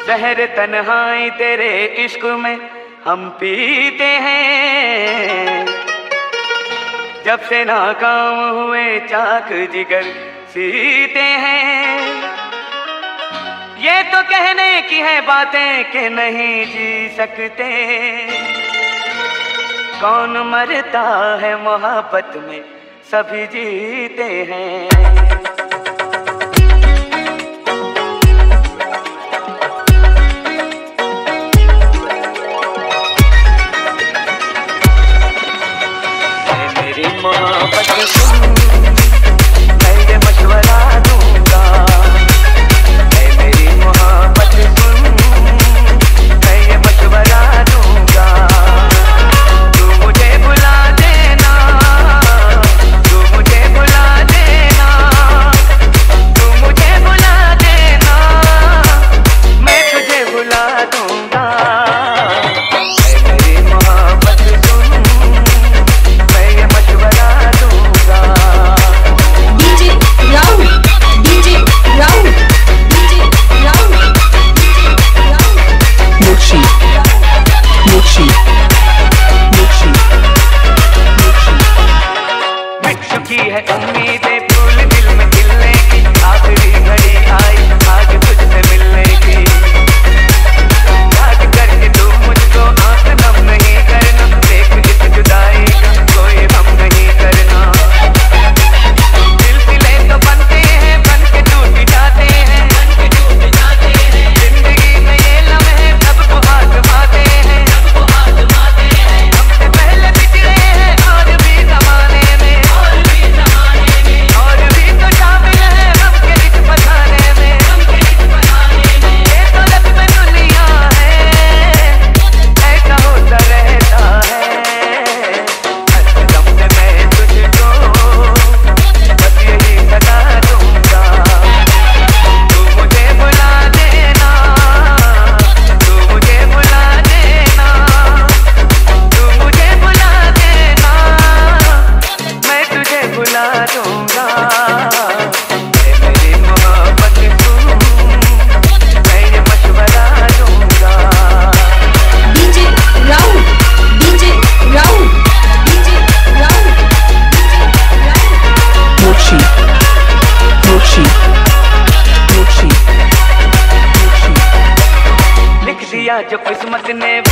जहर तन्हाई तेरे इश्क में हम पीते हैं। जब से नाकाम हुए चाक जिगर सीते हैं। ये तो कहने की है बातें कि नहीं जी सकते। कौन मरता है मोहब्बत में, सभी जीते हैं। मोहब्बत सुन, मैं ये मशवरा दूंगा। ऐ मेरी मोहब्बत सुन, मैं ये मशवरा दूंगा। तू मुझे बुला देना, तू मुझे बुला देना, तू मुझे बुला देना, मैं तुझे बुला दूंगा। ऐ मेरी मोहब्बत सुन, मैं ये मशवरा दूंगा। DJ Rahul, DJ Rahul, DJ Rahul, DJ Rahul. मोक्षी मोक्षी मोक्षी मोक्षी। मिट चुकी है उम्मीदें, फूल दिल में खिलने की। आखिरी घड़ी आई आज तुझसे मिलने की। याद करके तू मुझको आंख नम नहीं करना। देख इस जुदाई का कोई गम नहीं करना। सिलसिले तो बनते हैं, बन के टूट जाते हैं। जिंदगी में ये लम्हे सबको आजमाते हैं। हमसे पहले बिछड़े हैं और भी ज़माने में, और भी तो शामिल है हमके इस फसाने में। ये तो रस्म दुनिया है, ऐसा होता रहता है। हर दम में मैं तुझको बस यही सदा दूंगा। तू मुझे बुला देना, तू मुझे बुला देना, तू मुझे बुला देना, मैं तुझे बुला दूंगा। ऐ मेरी मोहब्बत सुन, मैं ये मशवरा दूंगा। DJ Rahul, DJ Rahul, DJ Rahul, DJ Rahul. मोक्षी मोक्षी मोक्षी मोक्षी। लिख दिया जो किस्मत ने